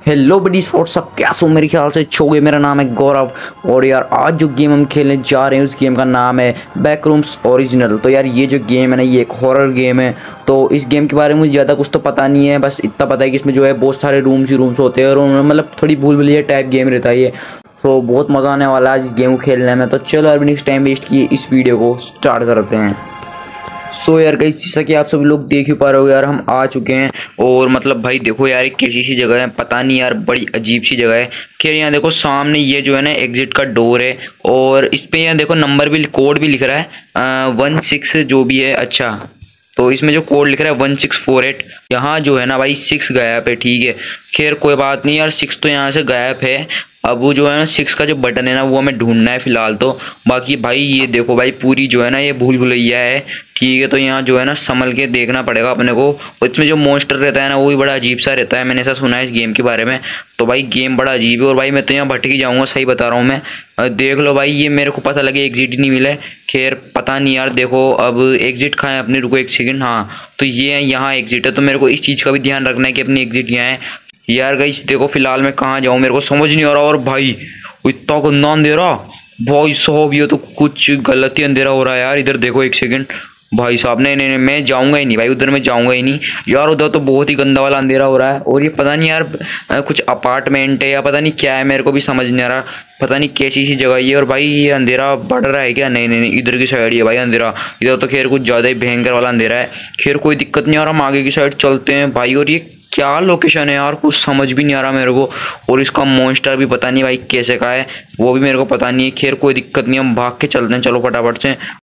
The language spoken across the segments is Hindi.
हेलो बडीज फॉर सब कैसे हो। मेरे ख्याल से छोगे। मेरा नाम है गौरव और यार आज जो गेम हम खेलने जा रहे हैं उस गेम का नाम है बैकरूम्स ओरिजिनल। तो यार ये जो गेम है ना ये एक हॉरर गेम है। तो इस गेम के बारे में मुझे ज़्यादा कुछ तो पता नहीं है, बस इतना पता है कि इसमें जो है बहुत सारे रूम्स ही रूम्स होते हैं और उनमें मतलब थोड़ी भूल भुलैया टाइप गेम रहता है ये। तो बहुत मज़ा आने वाला है इस गेम को खेलने में। तो चलो यार नेक्स्ट टाइम वेस्ट किए इस वीडियो को स्टार्ट करते हैं। सो यार गाइस जैसा कि आप सभी लोग देख ही पा रहे हो यार हम आ चुके हैं। और मतलब भाई देखो यार एक कैसी सी जगह है, पता नहीं यार बड़ी अजीब सी जगह है। खैर यहाँ देखो सामने ये जो है ना एग्जिट का डोर है और इस पे यहाँ देखो नंबर भी कोड भी लिख रहा है 16 जो भी है। अच्छा तो इसमें जो कोड लिख रहा है 1648 यहाँ जो है ना भाई 6 गायब है। ठीक है खैर कोई बात नहीं यार 6 तो यहाँ से गायब है। अब वो जो है ना 6 का जो बटन है ना वो हमें ढूंढना है फिलहाल तो। बाकी भाई ये देखो भाई पूरी जो है ना ये भूल भुलैया है। ठीक है तो यहाँ जो है ना संभल के देखना पड़ेगा अपने को। और इसमें जो मॉन्स्टर रहता है ना वो भी बड़ा अजीब सा रहता है, मैंने ऐसा सुना है इस गेम के बारे में। तो भाई गेम बड़ा अजीब है और भाई मैं तो यहाँ भटक ही जाऊँगा, सही बता रहा हूँ मैं। देख लो भाई ये मेरे को पता लगे एग्जिट ही नहीं मिला है। खैर पता नहीं यार देखो अब एग्जिट कहाँ है अपने, रुको एक सेकंड। हाँ तो ये यहाँ एग्जिट है, तो मेरे को इस चीज़ का भी ध्यान रखना है कि अपनी एग्जिट यहाँ है। यार गाइस देखो फिलहाल मैं कहाँ जाऊँ मेरे को समझ नहीं आ रहा। और भाई इतना गंदा अंधेरा भाई साहब, ये तो कुछ गलत ही अंधेरा हो रहा है यार। इधर देखो एक सेकंड भाई साहब, नहीं नहीं नहीं मैं जाऊंगा ही नहीं भाई, उधर मैं जाऊंगा ही नहीं यार। उधर तो बहुत ही गंदा वाला अंधेरा हो रहा है। और ये पता नहीं यार कुछ अपार्टमेंट है या पता नहीं क्या है, मेरे को भी समझ नहीं आ रहा। पता नहीं कैसी सी जगह ये। और भाई ये अंधेरा बढ़ रहा है क्या? नहीं नहीं नहीं इधर की साइड ही है भाई अंधेरा। इधर तो खैर कुछ ज़्यादा ही भयंकर वाला अंधेरा है। खैर कोई दिक्कत नहीं आ रहा, हम आगे की साइड चलते हैं भाई। और ये क्या लोकेशन है यार, कुछ समझ भी नहीं आ रहा मेरे को। और इसका मॉन्स्टर भी पता नहीं भाई कैसे का है, वो भी मेरे को पता नहीं है। खैर कोई दिक्कत नहीं, हम भाग के चलते हैं चलो फटाफट से।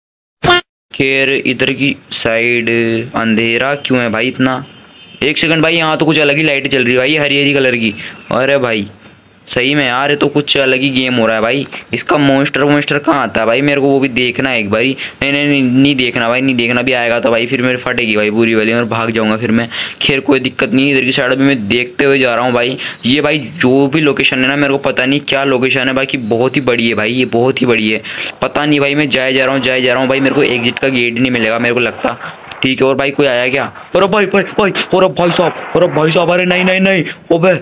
खैर इधर की साइड अंधेरा क्यों है भाई इतना? एक सेकंड भाई, यहाँ तो कुछ अलग ही लाइट चल रही है भाई, हरी हरी कलर की। अरे भाई सही में यार ये तो कुछ अलग ही गेम हो रहा है भाई। इसका मॉन्स्टर कहाँ आता है भाई, मेरे को वो भी देखना है एक बारी। नहीं नहीं नहीं नहीं देखना भाई, नहीं देखना। भी आएगा तो भाई फिर मेरे फटेगी भाई पूरी वाली और भाग जाऊंगा फिर मैं। खैर कोई दिक्कत नहीं, इधर की साइड भी मैं देखते हुए जा रहा हूँ भाई। ये भाई जो भी लोकेशन है ना मेरे को पता नहीं क्या लोकेशन है बाकी बहुत ही बड़ी है भाई, ये बहुत ही बड़ी है। पता नहीं भाई मैं जाए जा रहा हूँ भाई, मेरे को एग्जिट का गेट नहीं मिलेगा मेरे को लगता। ठीक है और भाई कोई आया क्या? अरे भाई भाई भाई अरे भाई साहब, अरे भाई साहब, अरे नहीं नहीं नहीं ओबे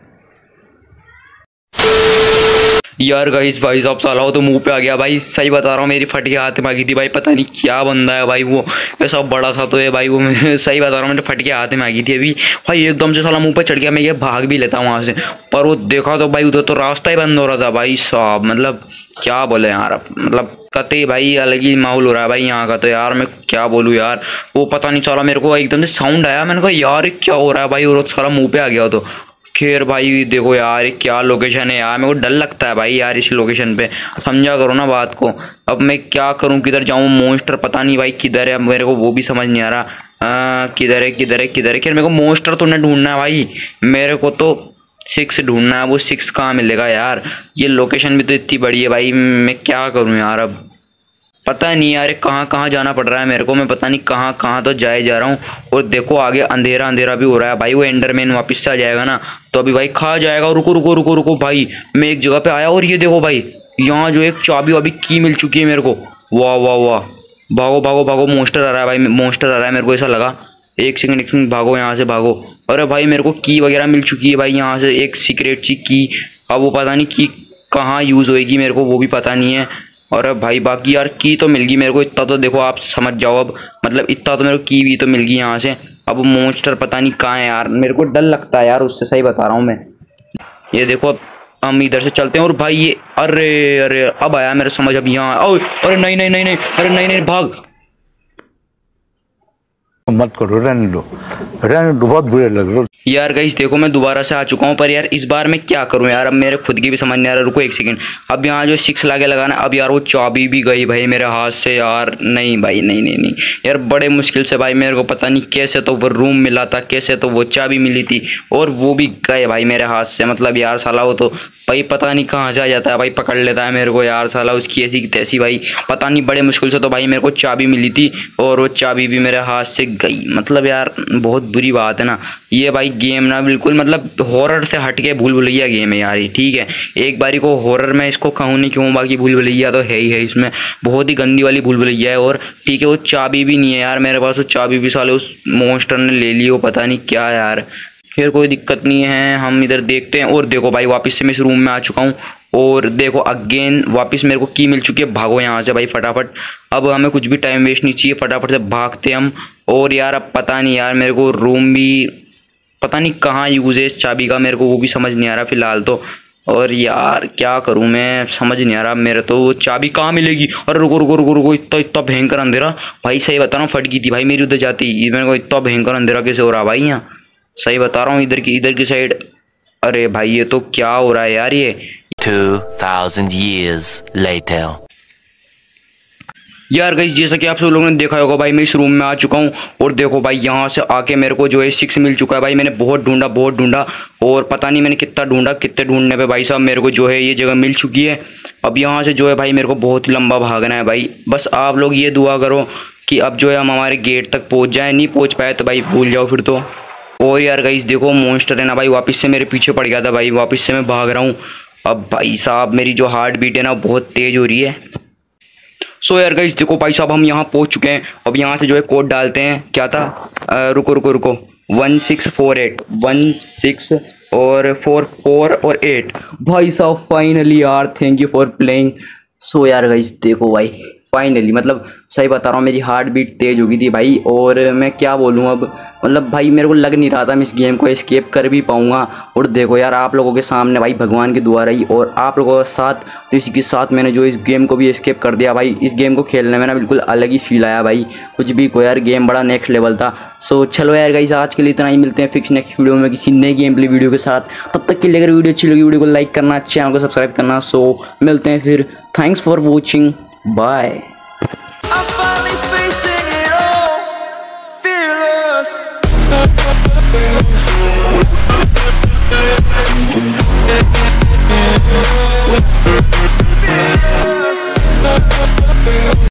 यार गाइस भाई साहब साला वो तो मुंह पे आ गया भाई, सही बता रहा हूँ मेरी फट के हाथ में आ गई थी भाई। पता नहीं क्या बंदा है भाई वो, ऐसा बड़ा सा तो है भाई वो। मैं सही बता रहा हूँ मेरे फट के हाथ में आ गई थी अभी भाई, एकदम से साला मुंह पे चढ़ गया। मैं ये भाग भी लेता वहाँ से, पर वो देखा तो भाई उधर तो रास्ता ही बंद हो रहा था भाई साहब। मतलब क्या बोले यार, मतलब कतई भाई अलग ही माहौल हो रहा है भाई यहाँ का। तो यार मैं क्या बोलूँ यार, वो पता नहीं साला मेरे को एकदम से साउंड आया, मैंने कहा यार क्या हो रहा है भाई, और साला मुँह पे आ गया तो। खैर भाई देखो यार क्या लोकेशन है यार, मेरे को डर लगता है भाई यार इस लोकेशन पे, समझा करो ना बात को। अब मैं क्या करूं, किधर जाऊं? मॉन्स्टर पता नहीं भाई किधर है, अब मेरे को वो भी समझ नहीं आ रहा। किधर है किधर है किधर है? खैर मेरे को मॉन्स्टर तो नहीं ढूंढना है भाई, मेरे को तो 6 ढूंढना है। वो 6 कहाँ मिलेगा यार? ये लोकेशन भी तो इतनी बड़ी है भाई, मैं क्या करूँ यार अब पता नहीं यार कहाँ कहाँ जाना पड़ रहा है मेरे को। मैं पता नहीं कहाँ कहाँ तो जाए जा रहा हूँ। और देखो आगे अंधेरा अंधेरा भी हो रहा है भाई, वो एंडरमैन वापस से आ जाएगा ना तो अभी भाई खा जाएगा। रुको रुको रुको रुको भाई, मैं एक जगह पे आया और ये देखो भाई यहाँ जो एक चाबी वाबी की मिल चुकी है मेरे को। वाह वाह वाह, भागो भागो भागो, मॉन्स्टर आ रहा है भाई, मॉन्स्टर आ रहा है, मेरे को ऐसा लगा। एक सेकंड भागो यहाँ से भागो। अरे भाई मेरे को की वगैरह मिल चुकी है भाई यहाँ से, एक सीक्रेट सी की। अब वो पता नहीं की कहाँ यूज़ होएगी मेरे को वो भी पता नहीं है। और भाई बाकी यार की तो मिल गई मेरे को, इतना तो देखो आप समझ जाओ अब, मतलब इतना तो मेरे को की भी तो मिल गई यहाँ से। अब मॉन्स्टर पता नहीं कहाँ है यार, मेरे को डर लगता है यार उससे, सही बता रहा हूँ मैं। ये देखो अब हम इधर से चलते हैं। और भाई ये अरे अरे अब आया मेरे समझ, अब यहाँ अरे नहीं नहीं नहीं नहीं, अरे नहीं नहीं भाग मत करो, रहने दो बहुत बुरे लग रहे हो यार। गाइस देखो मैं दोबारा से आ चुका हूँ, पर यार इस बार मैं क्या करूँ यार, अब मेरे खुद की भी समझ नहीं आ रहा। रुको एक सेकंड, अब यहाँ जो 6 लाके लगाना, अब यार वो चाबी भी गई भाई मेरे हाथ से यार। नहीं भाई नहीं नहीं नहीं यार, बड़े मुश्किल से भाई मेरे को पता नहीं कैसे तो वो रूम मिला था, कैसे तो वो चाबी मिली थी, और वो भी गए भाई मेरे हाथ से। मतलब यार साला वो तो भाई पता नहीं कहाँ से आ जाता है भाई, पकड़ लेता है मेरे को यार साला, उसकी ऐसी की तैसी भाई। पता नहीं बड़े मुश्किल से तो भाई मेरे को चाबी मिली थी और वो चाबी भी मेरे हाथ से गई। मतलब यार बहुत बुरी बात है ना ये भाई। गेम ना बिल्कुल मतलब हॉरर से हट के भूल भुलैया गेम है यार ये। ठीक है एक बारी को हॉरर में इसको कहूँ नहीं क्यों, बाकी भूल भुलैया तो है ही है, इसमें बहुत ही गंदी वाली भूल भुलैया है। और ठीक है वो चाबी भी नहीं है यार मेरे पास, वो चाबी भी साले उस मॉन्स्टर ने ले ली हो, पता नहीं क्या यार। खैर कोई दिक्कत नहीं है, हम इधर देखते हैं। और देखो भाई वापस से मैं इस रूम में आ चुका हूँ और देखो अगेन वापस मेरे को की मिल चुकी है। भागो यहाँ से भाई फटाफट, अब हमें कुछ भी टाइम वेस्ट नहीं चाहिए, फटाफट से भागते हम। और यार अब पता नहीं यार मेरे को रूम भी पता नहीं कहाँ यूज है इस चाबी का, मेरे को वो भी समझ नहीं आ रहा फिलहाल तो। और यार क्या करूँ मैं, समझ नहीं आ रहा मेरे तो वो चाबी कहाँ मिलेगी। और रुको रुको रुको रुको, इतना इतना भयंकर अंधेरा भाई, सही बता रहा हूँ फट गई थी भाई मेरी उधर जाती। मेरे को इतना भयंकर अंधेरा कैसे हो रहा भाई यहाँ, सही बता रहा हूँ। इधर की साइड, अरे भाई ये तो क्या हो रहा है यार ये। 2000 years later. यार गाइस जैसा कि आप सब लोगों ने देखा होगा भाई मैं इस रूम में आ चुका हूँ। और देखो भाई यहाँ से आके मेरे को जो है 6 मिल चुका है भाई। मैंने बहुत ढूंढा और पता नहीं मैंने कितना ढूंढा, कितने ढूंढने पे भाई साहब मेरे को जो है ये जगह मिल चुकी है। अब यहाँ से जो है भाई मेरे को बहुत ही लंबा भागना है भाई। बस आप लोग ये दुआ करो कि अब जो है हम हमारे गेट तक पहुँच जाए, नहीं पहुँच पाए तो भाई भूल जाओ फिर तो। और यार गाइस देखो मॉन्स्टर है ना भाई, वापस से मेरे पीछे पड़ गया था भाई, वापस से मैं भाग रहा हूँ। अब भाई साहब मेरी जो हार्ट बीट है ना बहुत तेज़ हो रही है। सो यार गाइस देखो भाई साहब हम यहाँ पहुँच चुके हैं। अब यहाँ से जो है कोड डालते हैं, क्या था, रुको रुको रुको 1648 16 और 44 और 8 भाई साहब फाइनली यार, thank you for playing. So यार गाइस देखो भाई फाइनली, मतलब सही बता रहा हूँ मेरी हार्ट बीट तेज़ हो गई थी भाई। और मैं क्या बोलूँ अब, मतलब भाई मेरे को लग नहीं रहा था मैं इस गेम को एस्केप कर भी पाऊँगा। और देखो यार आप लोगों के सामने भाई भगवान की दुआ रही और आप लोगों के साथ, तो इसी के साथ मैंने जो इस गेम को भी एस्केप कर दिया भाई। इस गेम को खेलने में ना बिल्कुल अलग ही फील आया भाई, कुछ भी को यार गेम बड़ा नेक्स्ट लेवल था। सो चलो यार गाइस आज के लिए इतना ही, मिलते हैं फिक्स नेक्स्ट वीडियो में किसी नई गेम प्ले वीडियो के साथ। तब तक के लिए अगर वीडियो अच्छी लगी वीडियो को लाइक करना, चैनल को सब्सक्राइब करना। सो मिलते हैं फिर, thanks for watching, bye. I'm finally facing it all, fearless.